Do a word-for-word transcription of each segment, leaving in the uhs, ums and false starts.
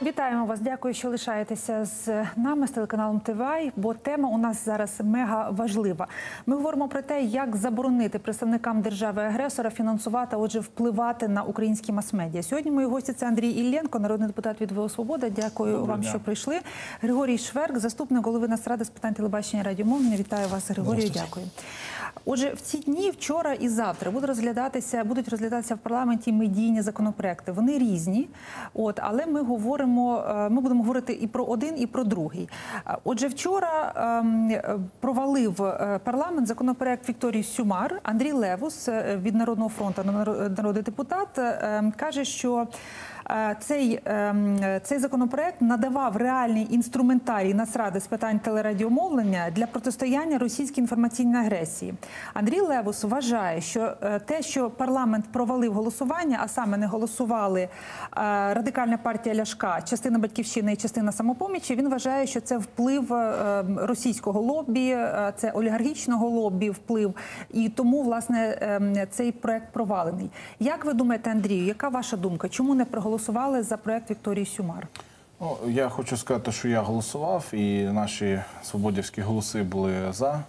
Вітаємо вас, дякую, що лишаєтеся з нами, з телеканалом ТВАЙ, бо тема у нас зараз мега важлива. Ми говоримо про те, як заборонити представникам держави-агресора фінансувати, а отже впливати на українські мас-медіа. Сьогодні мої гості – це Андрій Іллєнко, народний депутат від ВО «Свобода». Дякую Доброго вам, дня. що прийшли. Григорій Шверк, заступник голови Нацради з питань телебачення і радіомовлення. Вітаю вас, Григорію, дякую. Отже, в ці дні, вчора і завтра, будуть розглядатися, будуть розглядатися в парламенті медійні законопроекти. Вони різні, от, але ми говоримо, ми будемо говорити і про один, і про другий. Отже, вчора ем, провалив парламент законопроект Вікторії Сюмар. Андрій Левус від Народного фронту, народний депутат, ем, каже, що Цей, цей законопроект надавав реальний інструментарій Нацради з питань телерадіомовлення для протистояння російській інформаційній агресії. Андрій Левус вважає, що те, що парламент провалив голосування, а саме не голосували Радикальна партія Ляшка, частина Батьківщини і частина Самопомічі, він вважає, що це вплив російського лобі, це олігархічного лобі вплив, і тому, власне, цей проект провалений. Як ви думаєте, Андрію, яка ваша думка? Чому не проголосували голосували за проект Вікторії Сюмар? Ну, я хочу сказати, що я голосував, і наші свободівські голоси були за. Е,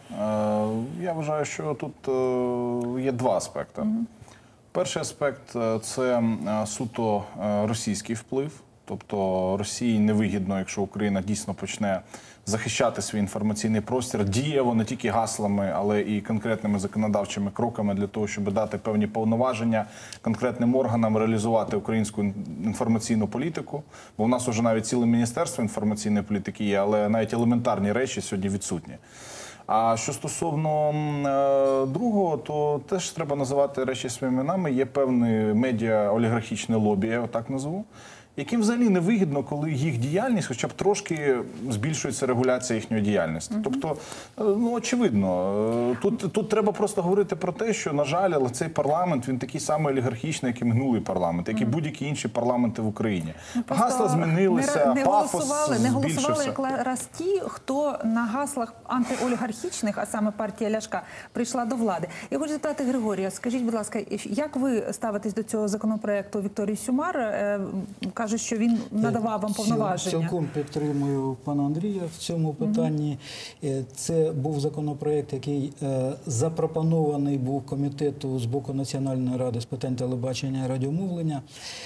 я вважаю, що тут е, є два аспекти. Mm-hmm. Перший аспект – це суто російський вплив. Тобто Росії невигідно, якщо Україна дійсно почне захищати свій інформаційний простір дієво, не тільки гаслами, але і конкретними законодавчими кроками для того, щоб дати певні повноваження конкретним органам реалізувати українську інформаційну політику. Бо в нас вже навіть ціле міністерство інформаційної політики є, але навіть елементарні речі сьогодні відсутні. А що стосовно е, другого, то теж треба називати речі своїми іменами. Є певне медіа-олігархічне лобі, я його так назву, яким взагалі не вигідно, коли їх діяльність хоча б трошки збільшується регуляція їхньої діяльності. Mm-hmm. Тобто, ну, очевидно, тут, тут треба просто говорити про те, що, на жаль, але цей парламент, він такий самий олігархічний, як і минулий парламент, як і mm-hmm. будь-які інші парламенти в Україні. Ну, гасла змінилися, не, не пафос голосували, збільшився. Не голосували якраз ті, хто на гаслах антиолігархічних, а саме партія Ляшка, прийшла до влади. Я хочу запитати Григорія, скажіть, будь ласка, як ви ставитесь до цього законопроекту Вікторії Сюмар? Каже, що він надавав вам повноваження. Цілком підтримую пана Андрія в цьому питанні. Mm-hmm. Це був законопроект, який запропонований був комітету з боку Національної ради з питань телебачення і радіомовлення.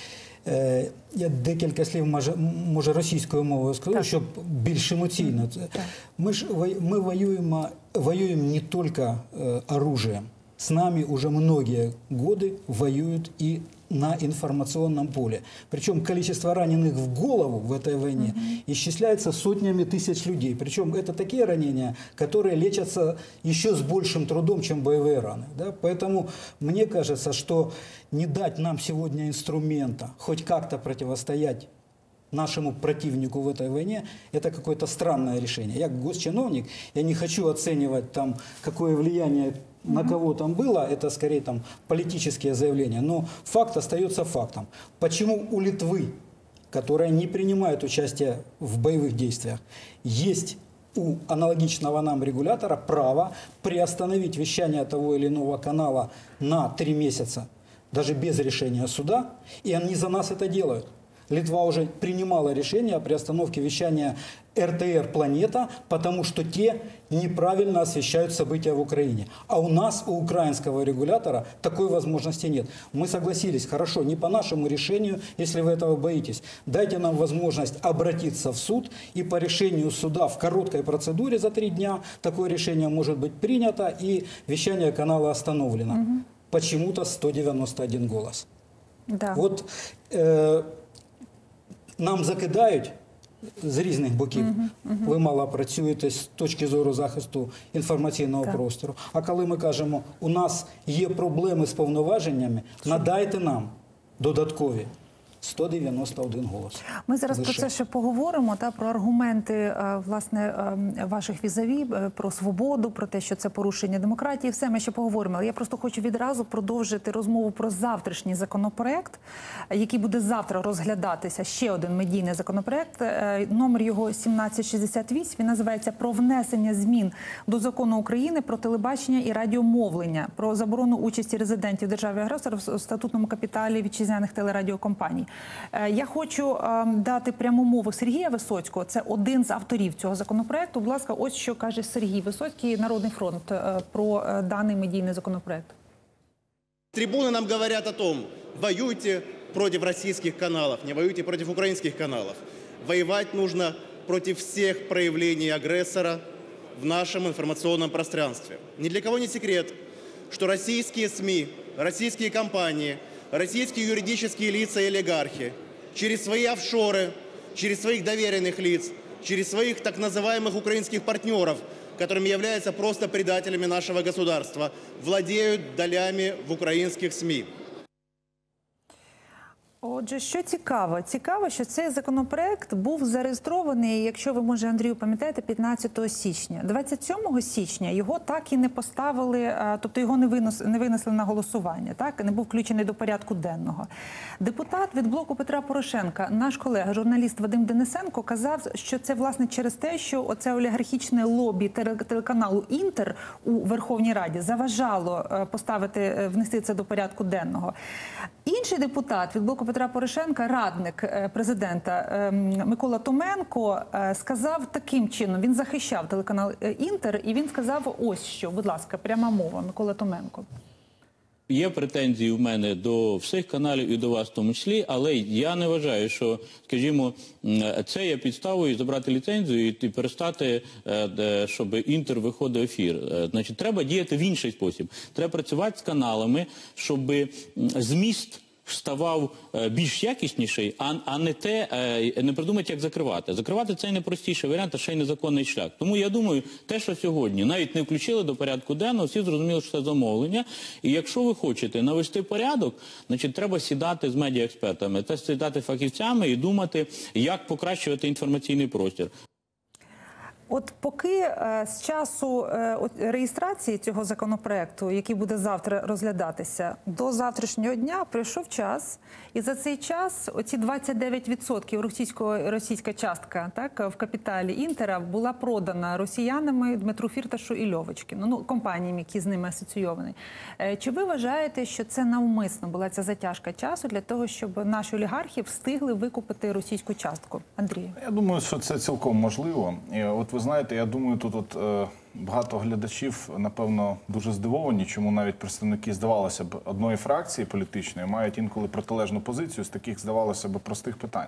Я декілька слів, може, може російською мовою скажу, так. щоб більш емоційно. Так. Ми ж ми воюємо, воюємо не тільки оружием. С нами уже многие годы воюют и на информационном поле. Причем количество раненых в голову в этой войне mm-hmm. исчисляется сотнями тысяч людей. Причем это такие ранения, которые лечатся еще с большим трудом, чем боевые раны. Да? Поэтому мне кажется, что не дать нам сегодня инструмента хоть как-то противостоять нашему противнику в этой войне, это какое-то странное решение. Я госчиновник, я не хочу оценивать там, какое влияние на кого там было, это скорее там политические заявления, но факт остается фактом. Почему у Литвы, которая не принимает участие в боевых действиях, есть у аналогичного нам регулятора право приостановить вещание того или иного канала на три месяца, даже без решения суда, и они за нас это делают. Литва уже принимала решение о приостановке вещания эр тэ эр «Планета», потому что те неправильно освещают события в Украине. А у нас, у украинского регулятора, такой возможности нет. Мы согласились, хорошо, не по нашему решению, если вы этого боитесь. Дайте нам возможность обратиться в суд, и по решению суда в короткой процедуре за три дня такое решение может быть принято, и вещание канала остановлено. Угу. Почему-то сто девяносто один голос. Да. Вот... Э, Нам закидають з різних боків. Uh-huh, uh-huh. Ви мало працюєте з точки зору захисту інформаційного так. простору. А коли ми кажемо, у нас є проблеми з повноваженнями, надайте нам додаткові. сто дев'яносто один голос. Ми зараз Лише. про це ще поговоримо, та, про аргументи власне, ваших візаві, про свободу, про те, що це порушення демократії. Все, ми ще поговоримо. Але я просто хочу відразу продовжити розмову про завтрашній законопроект, який буде завтра розглядатися. Ще один медійний законопроект. Номер його сімнадцять шістдесят вісім. Він називається «Про внесення змін до Закону України про телебачення і радіомовлення, про заборону участі резидентів держави-агресора в статутному капіталі вітчизняних телерадіокомпаній». Е, Я хочу е, дати пряму мову Сергія Висоцького. Це один з авторів цього законопроекту. Будь ласка, ось що каже Сергій Висоцький, Народний фронт, е, про е, даний медійний законопроект. Трибуны нам говорят о том, воюйте против российских каналов, не воюйте против украинских каналов. Воевать нужно против всех проявлений агрессора в нашем информационном пространстве. Ни для кого не секрет, что российские СМИ, российские компании, российские юридические лица и олигархи через свои офшоры, через своих доверенных лиц, через своих так называемых украинских партнеров, которыми являются просто предателями нашего государства, владеют долями в украинских СМИ. Отже, що цікаво? Цікаво, що цей законопроект був зареєстрований, якщо ви, може, Андрію, пам'ятаєте, п'ятнадцятого січня. двадцять сьомого січня його так і не поставили, тобто його не винесли, не винесли на голосування, так? Не був включений до порядку денного. Депутат від блоку Петра Порошенка, наш колега, журналіст Вадим Денисенко, казав, що це, власне, через те, що оце олігархічне лобі телеканалу «Інтер» у Верховній Раді заважало поставити, внести це до порядку денного. Інший депутат від блоку Петра Порошенка, радник президента Микола Томенко, сказав таким чином, він захищав телеканал «Інтер», і він сказав ось що, будь ласка, пряма мова, Микола Томенко. Є претензії в мене до всіх каналів і до вас в тому числі, але я не вважаю, що, скажімо, це є підставою забрати ліцензію і перестати, щоб «Інтер» виходив в ефір. Значить, треба діяти в інший спосіб. Треба працювати з каналами, щоб зміст ставав більш якісніший, а, а не те, не придумати, як закривати. Закривати – це найпростіший варіант, а ще й незаконний шлях. Тому я думаю, те, що сьогодні навіть не включили до порядку денного, всі зрозуміли, що це замовлення. І якщо ви хочете навести порядок, значить, треба сідати з медіаекспертами, та сідати фахівцями і думати, як покращувати інформаційний простір. От поки е, з часу е, от, реєстрації цього законопроекту, який буде завтра розглядатися, до завтрашнього дня прийшов час, і за цей час оці двадцять дев'ять відсотків російського, російська частка, так, в капіталі «Інтера» була продана росіянами Дмитру Фірташу і Льовочкіну, ну, компаніям, які з ними асоційовані. Е, чи ви вважаєте, що це навмисно була ця затяжка часу для того, щоб наші олігархи встигли викупити російську частку? Андрій? Я думаю, що це цілком можливо. І от ви знаєте, я думаю, тут от, е, багато глядачів, напевно, дуже здивовані, чому навіть представники, здавалося б, одної фракції політичної мають інколи протилежну позицію з таких, здавалося б, простих питань.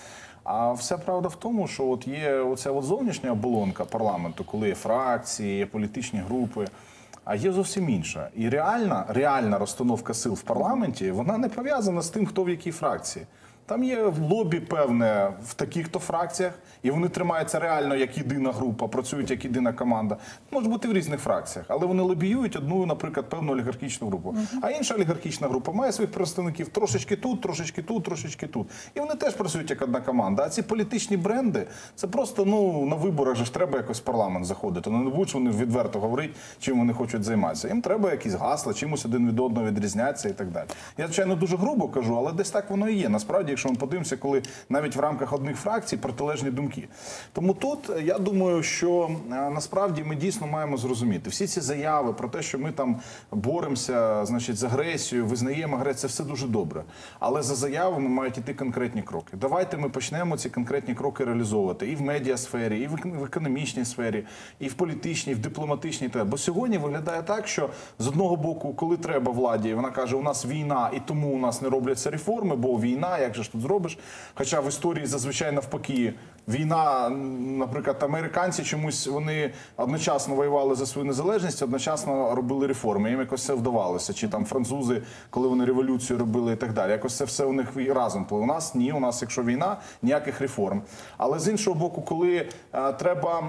А вся правда в тому, що от є оця от зовнішня оболонка парламенту, коли є фракції, є політичні групи, а є зовсім інша. І реальна, реальна розстановка сил в парламенті, вона не пов'язана з тим, хто в якій фракції. Там є лобі певне в таких-то фракціях, і вони тримаються реально як єдина група, працюють як єдина команда. Може бути в різних фракціях, але вони лобіюють одну, наприклад, певну олігархічну групу. Uh-huh. А інша олігархічна група має своїх представників трошечки тут, трошечки тут, трошечки тут. І вони теж працюють як одна команда. А ці політичні бренди, це просто, ну, на виборах же ж треба якось в парламент заходити. Ну, не будуть вони відверто говорити, чим вони хочуть займатися. Їм треба якісь гасла, чимось один від одного відрізняться і так далі. Я, звичайно, дуже грубо кажу, але десь так воно і є. Насправді, якщо ми подивимося, коли навіть в рамках одних фракцій протилежні думки. Тому тут, я думаю, що насправді ми дійсно маємо зрозуміти. Всі ці заяви про те, що ми там боремося, значить, з агресією, визнаємо агресію, це все дуже добре. Але за заявами мають йти конкретні кроки. Давайте ми почнемо ці конкретні кроки реалізовувати і в медіасфері, і в економічній сфері, і в політичній, і в дипломатичній. Бо сьогодні виглядає так, що з одного боку, коли треба владі, вона каже, у нас війна, і тому у нас не робляться реформи, бо війна, як же ж тут зробиш? Хоча в історії зазвичай навпаки. Війна, наприклад, американці чомусь, вони одночасно воювали за свою незалежність, одночасно робили реформи. Їм якось це вдавалося. Чи там французи, коли вони революцію робили і так далі. Якось це все у них разом. У нас ні, у нас, якщо війна, ніяких реформ. Але з іншого боку, коли а, треба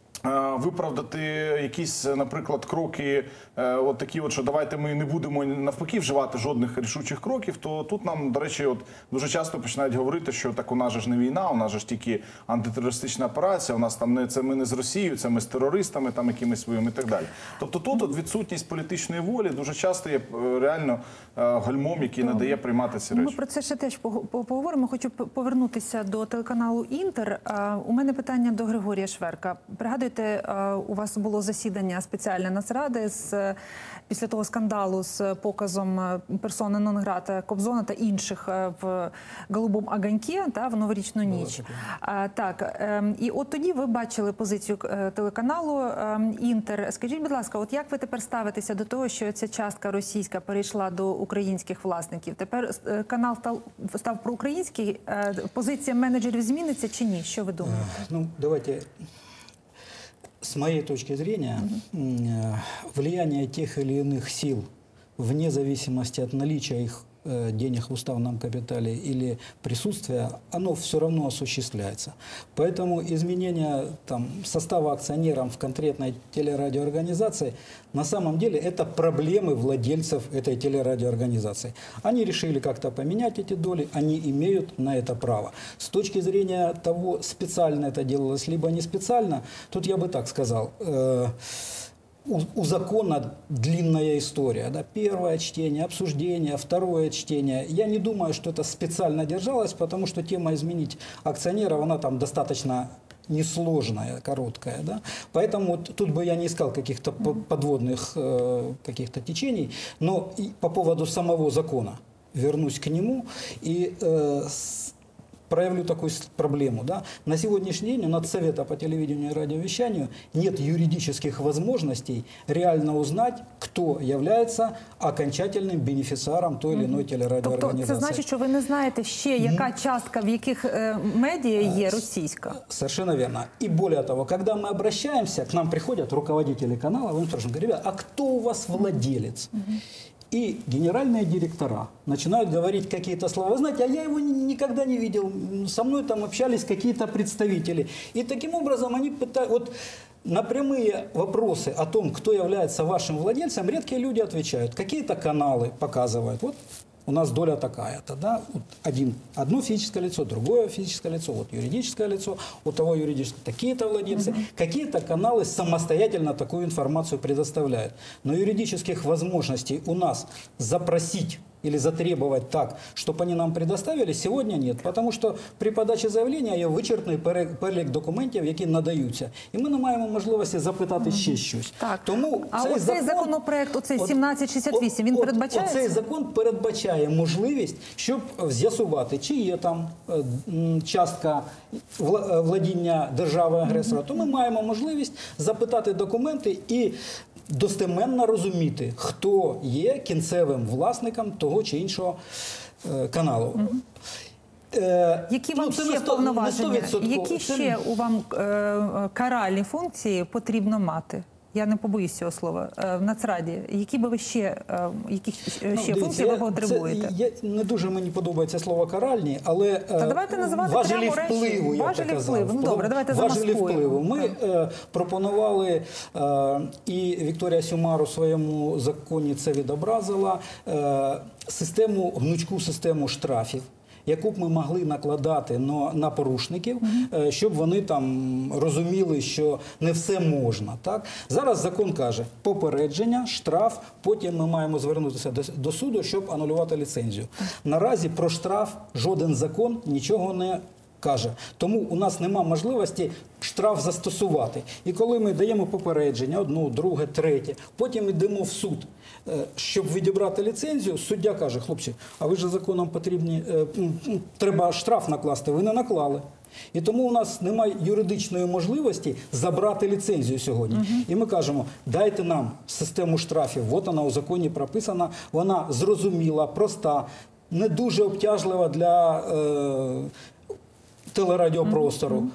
виправдати якісь, наприклад, кроки, от такі, от, що давайте ми не будемо навпаки вживати жодних рішучих кроків, то тут нам, до речі, от дуже часто починають говорити, що так у нас же ж не війна, у нас же ж тільки антитерористична операція, у нас там не це ми не з Росією, це ми з терористами, там якимись своїми і так далі. Тобто тут от відсутність політичної волі дуже часто є реально гальмом, який не дає приймати ці речі. Ми про це ще теж поговоримо. Хочу повернутися до телеканалу «Інтер». У мене питання до Григорія Шверка. Пригадуєте, пригадуєте, е, у вас було засідання спеціальне Нацради з е, після того скандалу з показом е, персони нон-грата Кобзона та інших е, в «Голубому огоньке», та, в новорічну ніч. Е, так, е, і от тоді ви бачили позицію е, телеканалу е, «Інтер». Скажіть, будь ласка, от як ви тепер ставитеся до того, що ця частка російська перейшла до українських власників? Тепер е, канал став, став проукраїнський, е, позиція менеджерів зміниться чи ні? Що ви думаєте? Ну, давайте, с моей точки зрения, э, влияние тех или иных сил, вне зависимости от наличия их э, денег в уставном капитале или присутствия, оно все равно осуществляется. Поэтому изменение там, состава акционеров в конкретной телерадиоорганизации на самом деле это проблемы владельцев этой телерадиоорганизации. Они решили как-то поменять эти доли, они имеют на это право. С точки зрения того, специально это делалось, либо не специально, тут я бы так сказал, э, у, у закона длинная история. Да? Первое чтение, обсуждение, второе чтение. Я не думаю, что это специально держалось, потому что тема изменить акционеров, она там достаточно несложная, короткая. Да? Поэтому вот тут бы я не искал каких-то подводных э, каких-то течений. Но и по поводу самого закона вернусь к нему и э, с, проявлю такую проблему. Да? На сегодняшний день у Нацсовета по телевидению и радиовещанию нет юридических возможностей реально узнать, кто является окончательным бенефициаром той или иной телерадиоорганизации. Тобто це значить, що ви не знаєте ще, яка частка, в яких е, медіа є російська? Совершенно верно. И более того, когда мы обращаемся, к нам приходят руководители канала, мы спрашиваем, ребята, а кто у вас владелец? И генеральные директора начинают говорить какие-то слова. Вы знаете, а я его никогда не видел. Со мной там общались какие-то представители. И таким образом они пытаются... Вот на прямые вопросы о том, кто является вашим владельцем, редкие люди отвечают. Какие-то каналы показывают. Вот у нас доля такая-то, да, вот один, одно физическое лицо, другое физическое лицо, вот юридическое лицо, у того юридическое, такие-то владельцы, mm-hmm. какие-то каналы самостоятельно такую информацию предоставляют. Но юридических возможностей у нас запросить или затребовать так, чтобы они нам предоставили, сегодня нет. Потому что при подачі заявлення є вичерпний перелік документів, які надаються. І ми не маємо можливості запитати ще щось. Так. Тому а цей оцей закон, законопроект, оцей сімнадцять шістдесят вісім, він от, передбачає? Оцей закон передбачає можливість, щоб з'ясувати, чи є там е, частка владіння держави-агресора, mm-hmm. то ми маємо можливість запитати документи і достеменно розуміти, хто є кінцевим власником того чи іншого е, каналу. Угу. Е, Які вам ну, ще повноваження, які це... ще у вам е, каральні функції потрібно мати? Я не побоюсь цього слова. В Нацраді. Які би ви ще, е, які ще ну, функції дивіться, ви потребуєте? Це, я, не дуже мені подобається слово каральні, але Та давайте називати важелі прямо впливу, речі. я Важелі так казав. впливу. Ну, добре, давайте важелі замаскуємо. впливу. Ми е, пропонували, е, і Вікторія Сюмар у своєму законі це відобразила, е, систему, гнучку систему штрафів, яку б ми могли накладати на, на порушників, mm-hmm. щоб вони там розуміли, що не все можна. Так? Зараз закон каже, попередження, штраф, потім ми маємо звернутися до, до суду, щоб анулювати ліцензію. Наразі про штраф жоден закон нічого не каже. Тому у нас нема можливості штраф застосувати. І коли ми даємо попередження, одну, друге, третє, потім йдемо в суд, щоб відібрати ліцензію, суддя каже, хлопці, а ви ж законом потрібні, треба штраф накласти, ви не наклали. І тому у нас немає юридичної можливості забрати ліцензію сьогодні. Uh-huh. І ми кажемо, дайте нам систему штрафів, от вона у законі прописана, вона зрозуміла, проста, не дуже обтяжлива для е, телерадіопростору. Uh-huh.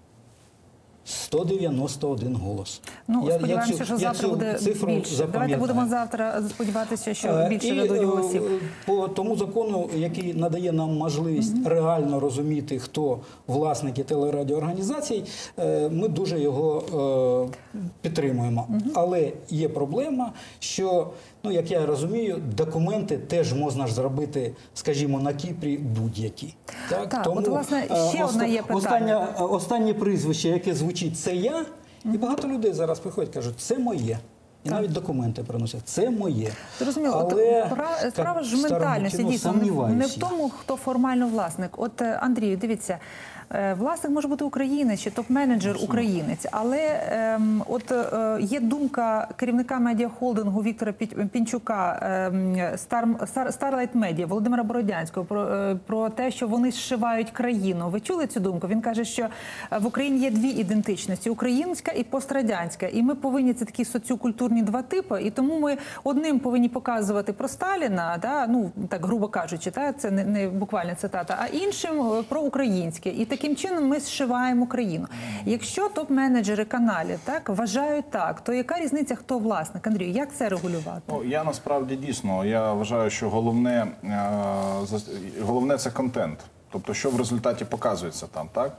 сто дев'яносто один голос. Ну, я, сподіваємося, я цю, що завтра буде більше. Давайте будемо завтра сподіватися, що більше дадуть голосів. По тому закону, який надає нам можливість mm-hmm. реально розуміти, хто власники телерадіоорганізацій, ми дуже його е, підтримуємо. Mm-hmm. Але є проблема, що, ну, як я розумію, документи теж можна ж зробити, скажімо, на Кіпрі будь-які. Так, так тому, от, власне, ще оста- одне є питання. Останнє, останнє прізвище, яке звучить, це я, mm-hmm. і багато людей зараз приходять, кажуть, це моє. І навіть документи приносять. Це моє. Зрозуміло. Але справа ж ментальності, дійсно, не, не в тому, хто формально власник. От, Андрію, дивіться, Е, Власник може бути українець чи топ-менеджер українець, але ем, от е, є думка керівника медіахолдингу Віктора Пі- Пінчука, ем, Star, Star, Starlight Media, Володимира Бородянського, про, е, про те, що вони зшивають країну. Ви чули цю думку? Він каже, що в Україні є дві ідентичності – українська і пострадянська. І ми повинні, це такі соціокультурні два типи, і тому ми одним повинні показувати про Сталіна, да, ну так грубо кажучи, та, це не, не буквальна цитата, а іншим е, про українське. І таким чином ми зшиваємо країну. Якщо топ-менеджери каналів так вважають так, то яка різниця, хто власник? Андрію, як це регулювати? Ну, я насправді дійсно, я вважаю, що головне, е, зас- головне це контент. Тобто, що в результаті показується там, так?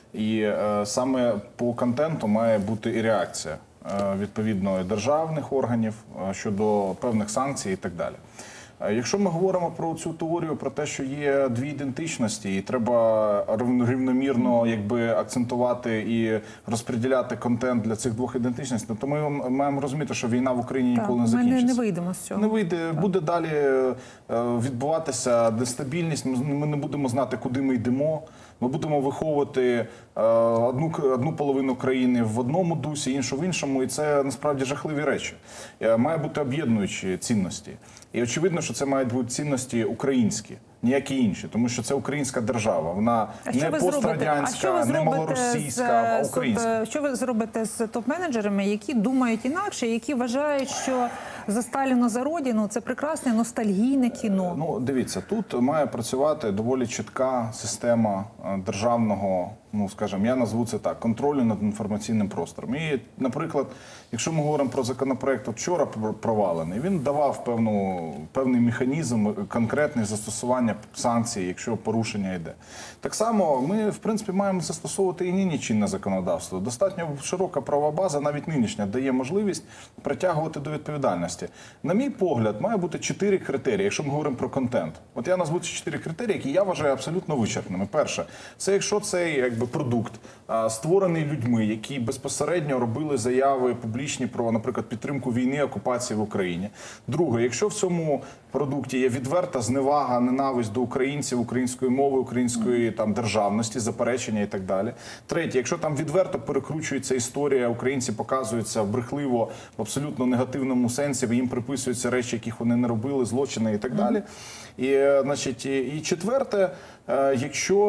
І е, саме по контенту має бути і реакція е, відповідно державних органів е, щодо певних санкцій і так далі. Е, Якщо ми говоримо про цю теорію, про те, що є дві ідентичності, і треба рів- рівномірно якби акцентувати і розподіляти контент для цих двох ідентичностей, то ми маємо розуміти, що війна в Україні Так, ніколи не ми не, закінчиться. не вийдемо з цього. Не вийде, буде далі е, відбуватися дестабільність. Ми ми не будемо знати, куди ми йдемо. Ми будемо виховувати е, одну к- одну половину країни в одному дусі, іншу в іншому, і це насправді жахливі речі. Е, Має бути об'єднуючі цінності. І очевидно, що це мають бути цінності українські, ніякі інші, тому що це українська держава. Вона А що не ви зробите? А що ви пострадянська, не зробите малоросійська, а з, українська. з- що ви зробите з топ-менеджерами, які думають інакше, які вважають, що «За Сталіна, за Родину» – це прекрасне ностальгійне кіно? Ну, дивіться, тут має працювати доволі чітка система е, державного, ну, скажімо, я назву це так, контролю над інформаційним простором. І, наприклад, якщо ми говоримо про законопроект, от вчора пр- провалений, він давав певну, певний механізм конкретне застосування санкцій, якщо порушення йде. Так само ми, в принципі, маємо застосовувати і нині чинне законодавство. Достатньо широка правова база, навіть нинішня, дає можливість притягувати до відповідальності. На мій погляд, має бути чотири критерії, якщо ми говоримо про контент. От я назву ці чотири критерії, які я вважаю абсолютно вичерпними. Перше, це якщо цей якби продукт а, створений людьми, які безпосередньо робили заяви публічні про, наприклад, підтримку війни, окупації в Україні. Друге, якщо в цьому продукті є відверта зневага, ненависть до українців, української мови, української там державності, заперечення і так далі. Третє, якщо там відверто перекручується історія, українці показуються брехливо в абсолютно негативному сенсі, їм приписуються речі, яких вони не робили, злочини і так далі. І, е, значить, і, і четверте, е, якщо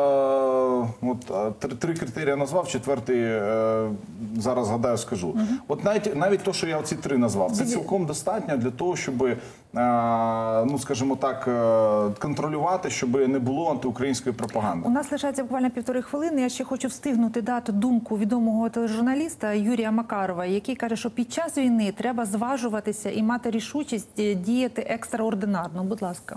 е, от, е, три, три критерії назвав, четвертий е, зараз згадаю, скажу. От навіть, навіть то, що я оці три назвав, це цілком достатньо для того, щоб, е, ну, скажімо так, е, контролювати, щоб не було антиукраїнської пропаганди. У нас лишається буквально півтори хвилини. Я ще хочу встигнути дати думку відомого тележурналіста Юрія Макарова, який каже, що під час війни треба зважуватися і мати рішучість діяти екстраординарно. Будь ласка.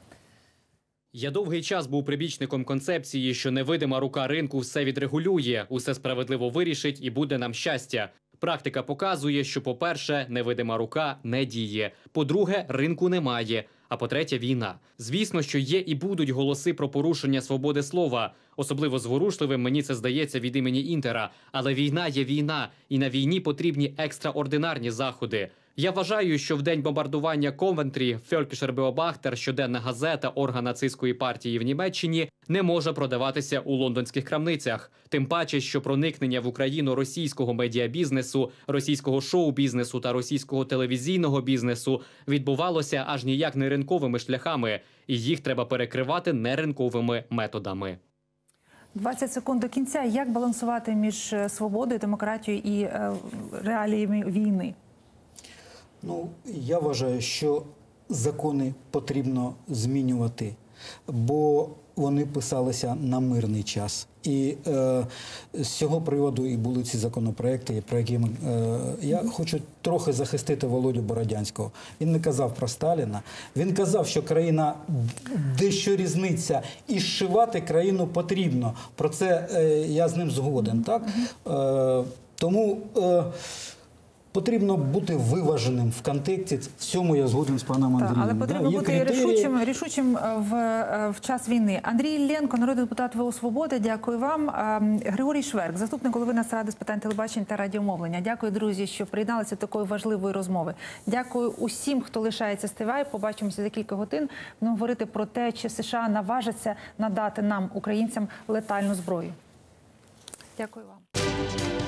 Я довгий час був прибічником концепції, що невидима рука ринку все відрегулює, усе справедливо вирішить і буде нам щастя. Практика показує, що, по-перше, невидима рука не діє. По-друге, ринку немає. А по-третє, війна. Звісно, що є і будуть голоси про порушення свободи слова. Особливо зворушливим мені це здається від імені Інтера. Але війна є війна, і на війні потрібні екстраординарні заходи. Я вважаю, що в день бомбардування Ковентрі Фолькішер Беобахтер, щоденна газета, орган нацистської партії в Німеччині, не може продаватися у лондонських крамницях. Тим паче, що проникнення в Україну російського медіабізнесу, російського шоу-бізнесу та російського телевізійного бізнесу відбувалося аж ніяк не ринковими шляхами, і їх треба перекривати неринковими методами. двадцять секунд до кінця. Як балансувати між свободою, демократією і е, реаліями війни? Ну, я вважаю, що закони потрібно змінювати, бо вони писалися на мирний час. І е, з цього приводу і були ці законопроекти, про які ми, е, я хочу трохи захистити Володю Бородянського. Він не казав про Сталіна, він казав, що країна дещо різниця, і зшивати країну потрібно. Про це е, я з ним згоден, так? Е, тому... Е, Потрібно бути виваженим в контексті. В цьому я згоден з паном Так, Андрієм. але потрібно Є бути критерії. рішучим, рішучим в, в час війни. Андрій Іллєнко, народний депутат ВО «Свобода», дякую вам. Григорій Шверк, заступник голови Нацради з питань телебачення та радіомовлення. Дякую, друзі, що приєдналися до такої важливої розмови. Дякую усім, хто лишається з ТВ. Побачимося за кілька годин. Будемо говорити про те, чи США наважаться надати нам, українцям, летальну зброю. Дякую вам.